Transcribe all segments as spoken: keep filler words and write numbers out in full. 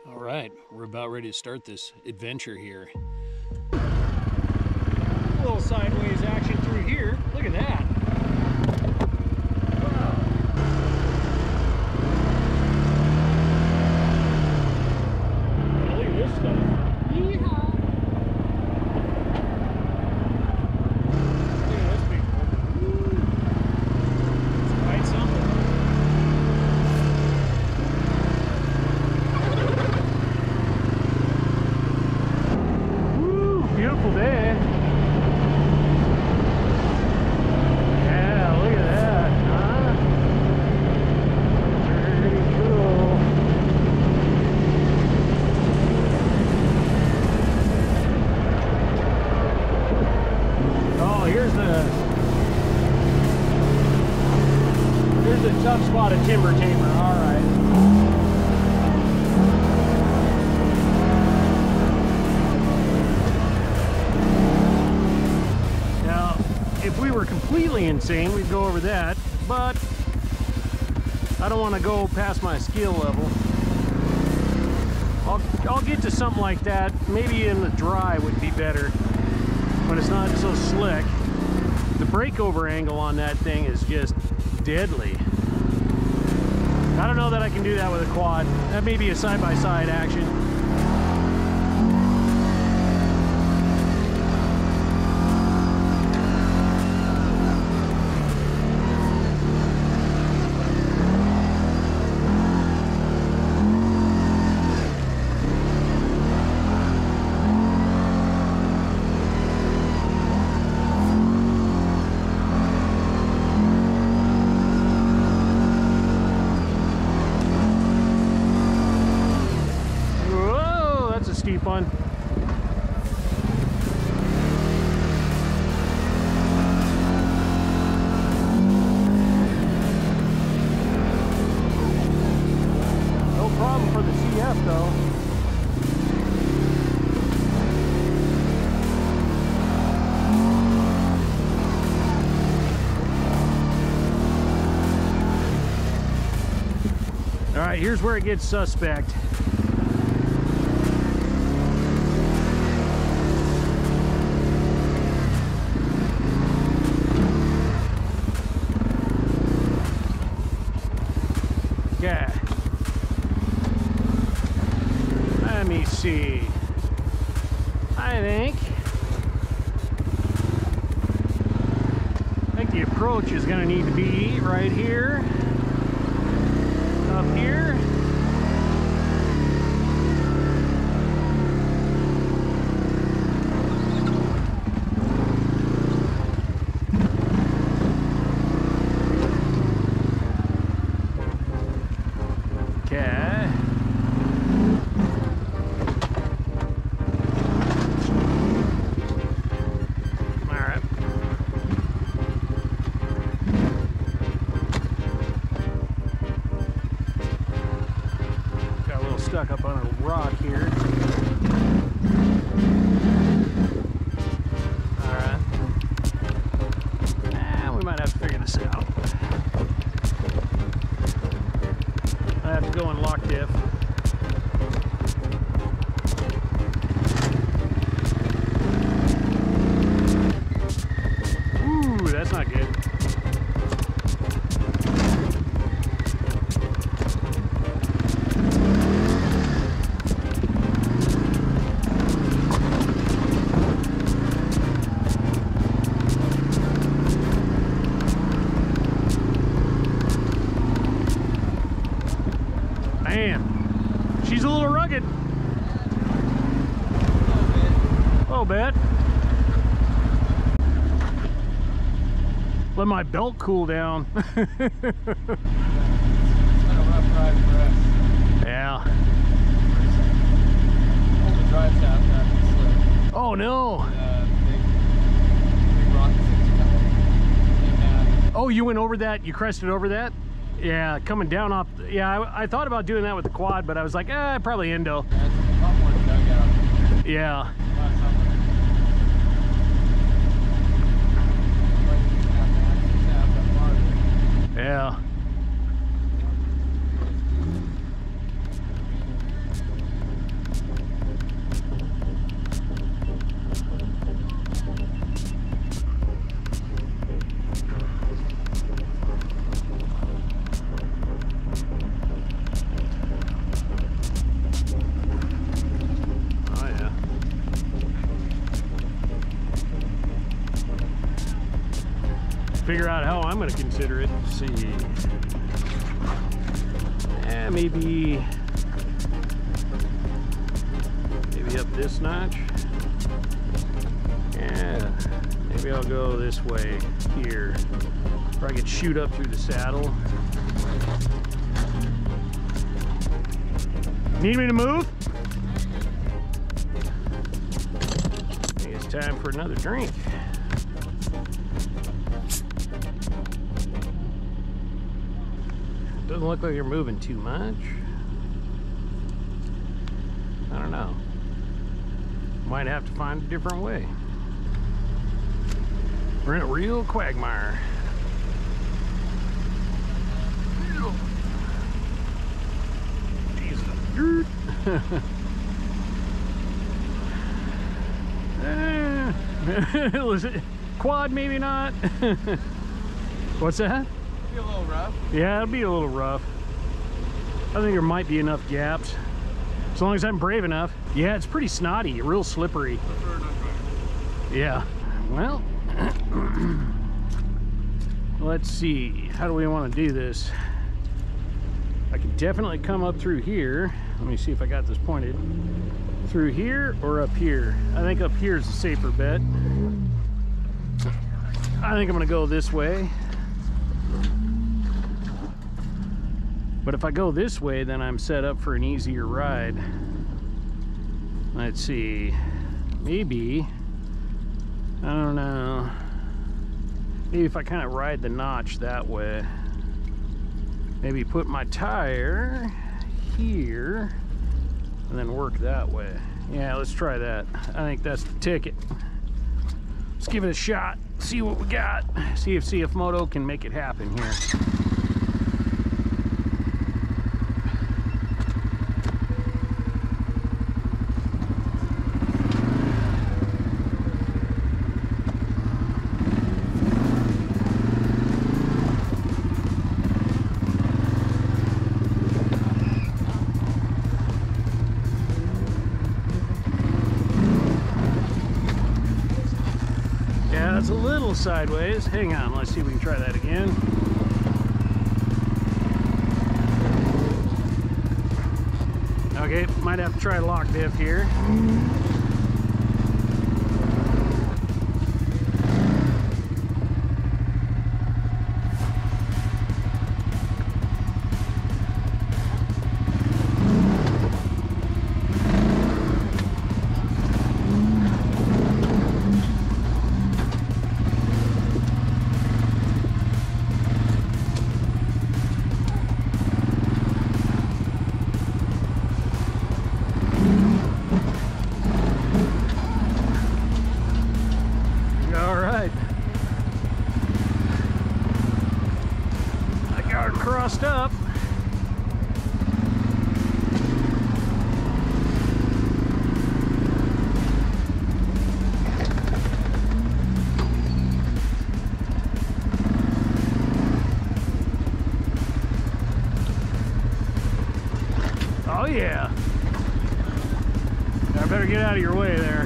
All right, we're about ready to start this adventure here. A little sideways action through here. Look at that. Wow. Look at this stuff. Yeehaw. Look at this big one. Woo. It's quite something. Beautiful day. Yeah, look at that, huh? Pretty cool. Oh, here's the here's the tough spot of timber tamer. All right. If we were completely insane, we'd go over that, but I don't want to go past my skill level. I'll, I'll get to something like that. Maybe in the dry would be better, when it's not so slick. The breakover angle on that thing is just deadly. I don't know that I can do that with a quad. That may be a side-by-side action. Steep one. No problem for the C F though. All right, here's where it gets suspect. Yeah. Let me see. I think I think the approach is going to need to be right here, up here. Stuck up on a rock here. Alright. Eh, we might have to figure this out. I have to go in lock diff. Ooh, that's not good. Man, she's a little rugged. A little bit. Let my belt cool down. Yeah. Oh no. Oh, you went over that? You crested over that? Yeah, coming down off. Yeah, I, I thought about doing that with the quad, but I was like, eh, probably endo. Yeah. Yeah. figure out how I'm going to consider it. Let's see. Eh, maybe, maybe up this notch. Yeah, maybe I'll go this way here, where I could shoot up through the saddle. Need me to move? I think it's time for another drink. Doesn't look like you're moving too much. I don't know. Might have to find a different way. We're in a real quagmire. Jesus. Was it quad? Maybe not. What's that? Be a little rough. Yeah, it'll be a little rough. I think there might be enough gaps. As long as I'm brave enough. Yeah, it's pretty snotty, real slippery. Yeah. Well, let's see. How do we want to do this? I can definitely come up through here. Let me see if I got this pointed. Through here or up here? I think up here is a safer bet. I think I'm going to go this way. But if I go this way, then I'm set up for an easier ride. Let's see. Maybe, I don't know. Maybe if I kind of ride the notch that way. Maybe put my tire here and then work that way. Yeah, let's try that. I think that's the ticket. Let's give it a shot. See what we got. See if C F Moto can make it happen here. It's a little sideways. Hang on, let's see if we can try that again. Okay, might have to try lock diff here. Crossed up. Oh yeah. I better get out of your way there.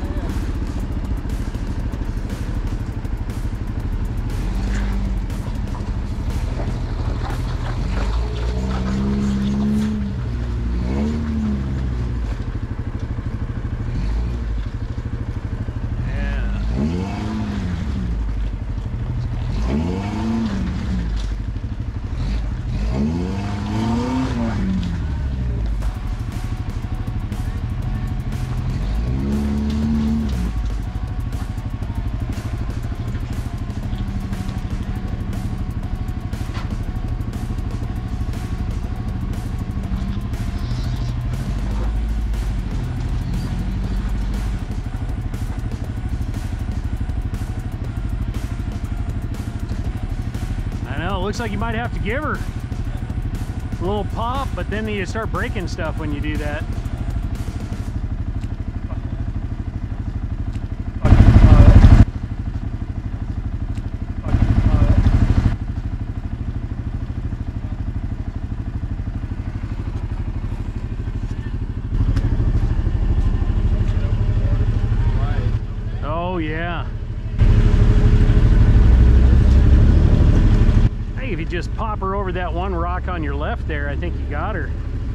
Looks like you might have to give her a little pop, but then you start breaking stuff when you do that. Oh yeah. just pop her over that one rock on your left there, I think you got her.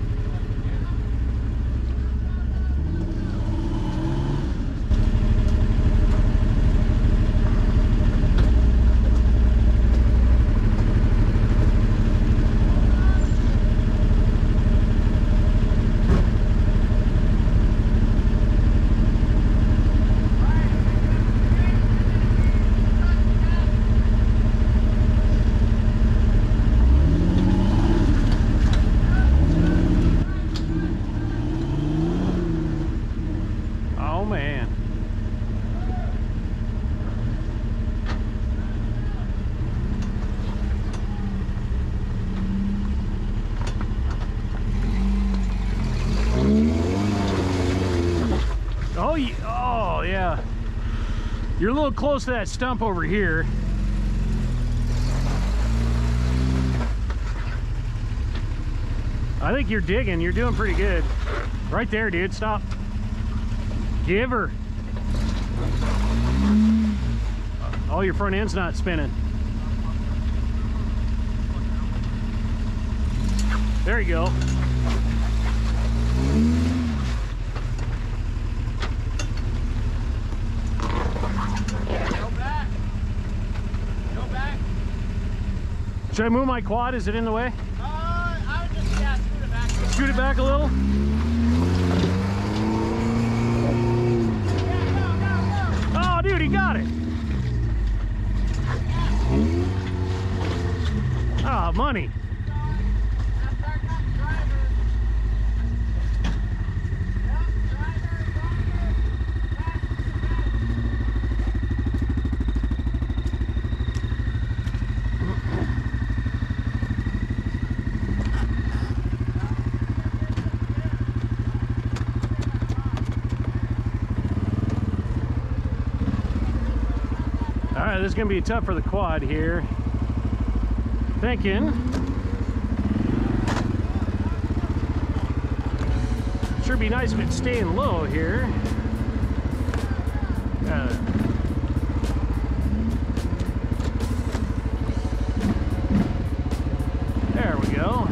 Oh, yeah. You're a little close to that stump over here. I think you're digging. You're doing pretty good. Right there, dude. Stop. Give her. Oh, your front end's not spinning. There you go. Should I move my quad? Is it in the way? Uh, I would just, yeah, scoot it back. Scoot it back a little? Yeah, go, go, go. Oh, dude, he got it. Oh, money. That's our driver. Yep, driver, All right, this is gonna be tough for the quad here. Thinking. Sure be nice if it's staying low here. Uh, there we go.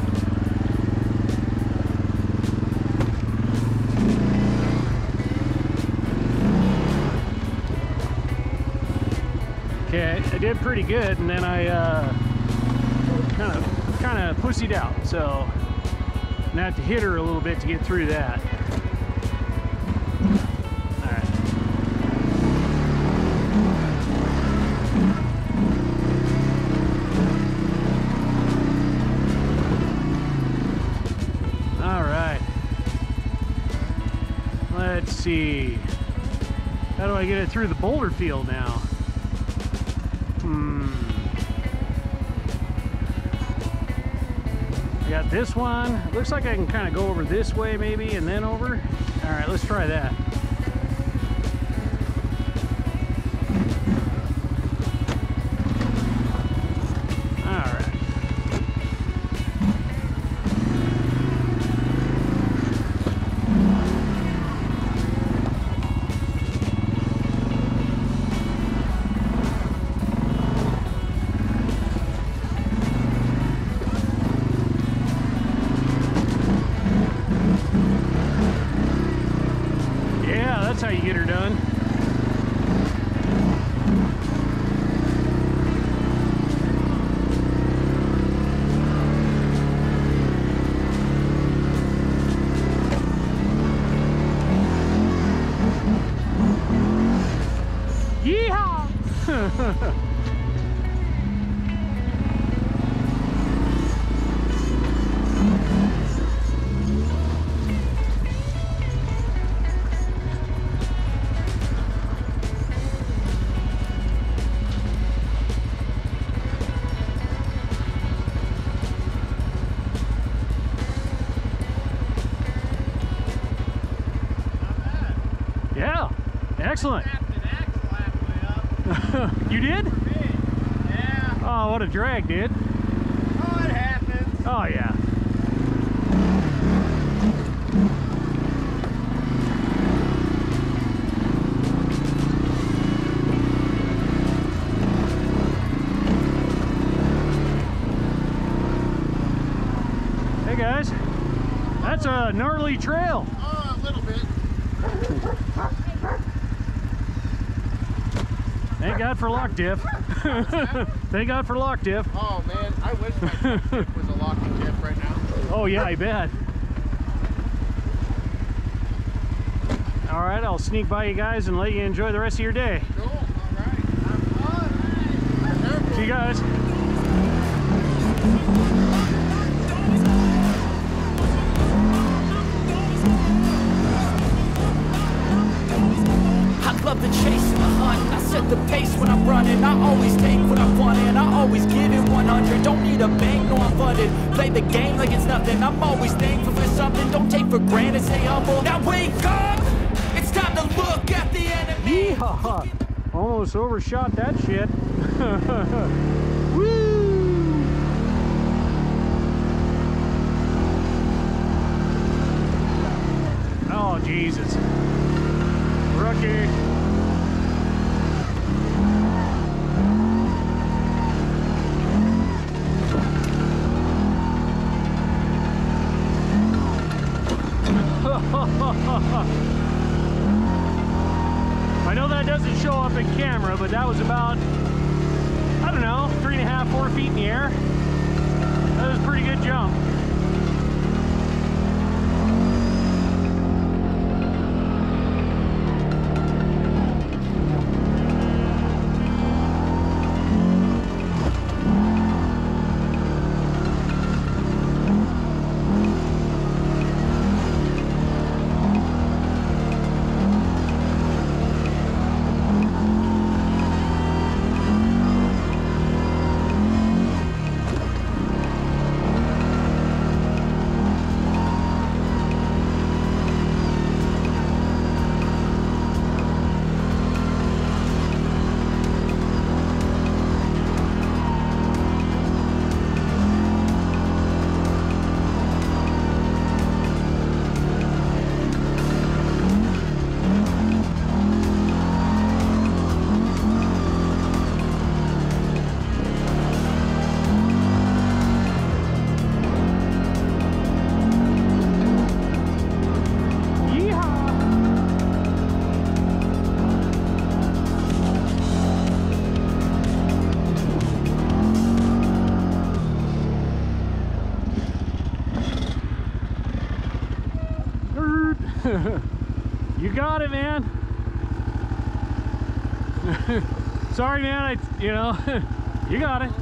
Okay, I did pretty good, and then I uh, kind of kind of pussied out, so I'm gonna have to hit her a little bit to get through that. All right. All right. Let's see. How do I get it through the boulder field now? Hmm. I got this one. It looks like I can kind of go over this way maybe and then over. All right, let's try that. All right. That's how you get her done. Yeehaw! Yeah, excellent. You did? Yeah. Oh, what a drag, dude. Oh, it happens. Oh, yeah. guys, that's a gnarly trail. Oh, a little bit. Thank God for lock diff. Thank God for lock diff. Oh man, I wish my front tip was a locking diff right now. Oh yeah, I bet. All right, I'll sneak by you guys and let you enjoy the rest of your day. Cool, all right. Have fun. Careful. See you guys. I love the chase and the hunt. I set the pace when I'm running. I always take what I want and I always give it one hundred. Don't need a bank, no I'm funded. Play the game like it's nothing. I'm always thankful for something. Don't take for granted, stay humble. Now wake up! It's time to look at the enemy. Yeehaw! Almost overshot that shit. Woo! Oh Jesus! Rookie. I know that doesn't show up in camera, but that was about, I don't know, three and a half, four feet in the air. That was a pretty good jump. You got it, man. Sorry, man. I, you know, you got it.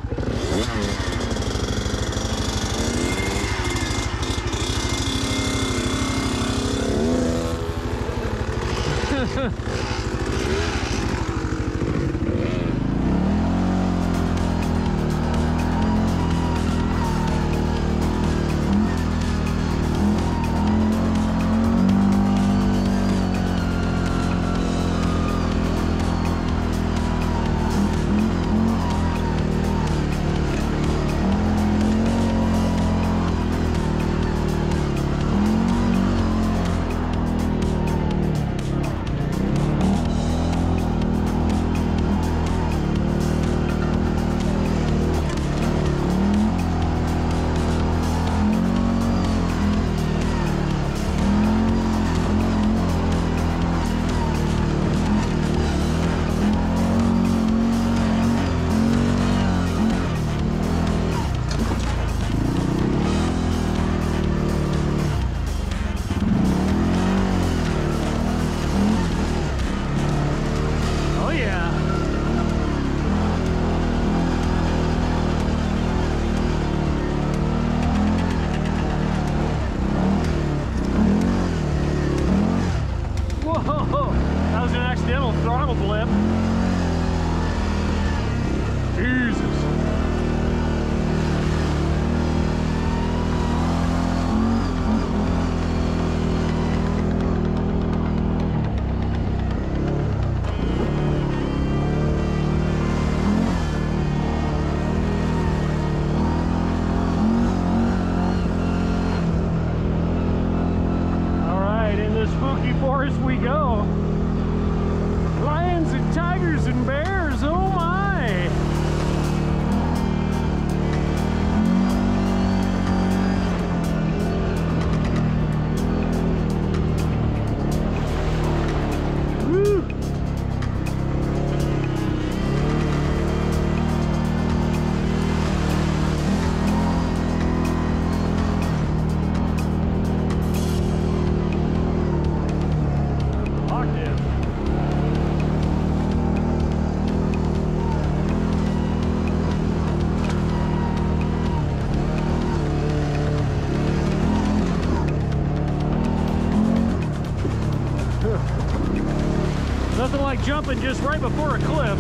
jumping just right before a cliff.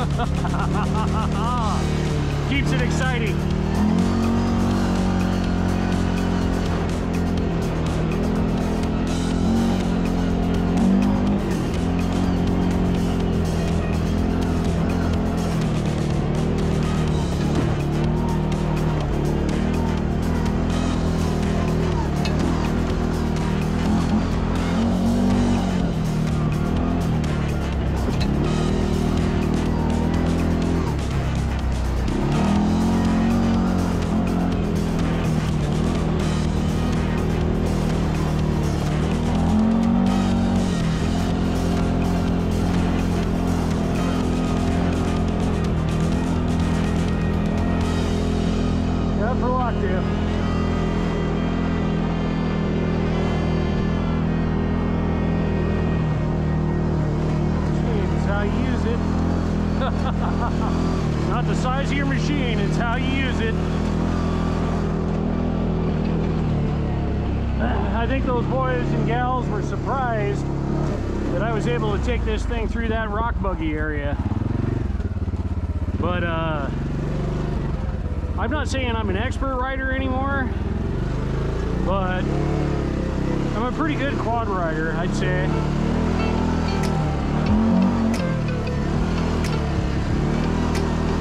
Keeps it exciting. For lockdown. Machine is how you use it. Not the size of your machine, it's how you use it. I think those boys and gals were surprised that I was able to take this thing through that rock buggy area. But uh I'm not saying I'm an expert rider anymore, but I'm a pretty good quad rider, I'd say.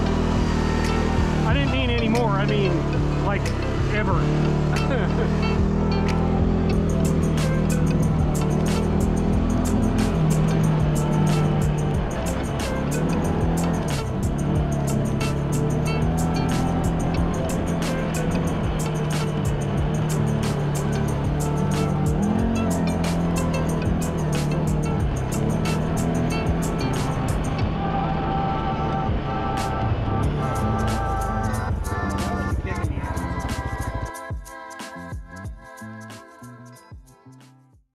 I didn't mean anymore, I mean like ever.